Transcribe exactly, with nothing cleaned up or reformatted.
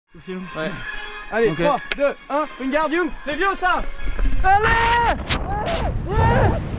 Ouais. Allez, okay. trois, deux, un, Wingardium Leviosa. Allez, allez, allez.